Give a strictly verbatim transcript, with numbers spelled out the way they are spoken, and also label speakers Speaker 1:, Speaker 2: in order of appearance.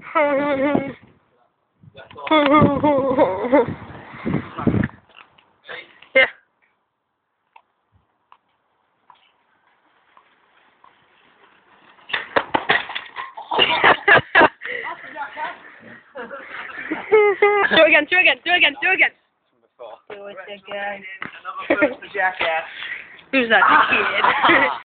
Speaker 1: Yeah. do it again, do it again, do it again, do it again. Do it again.
Speaker 2: Another first for Jackass.
Speaker 1: Who's that? The kid.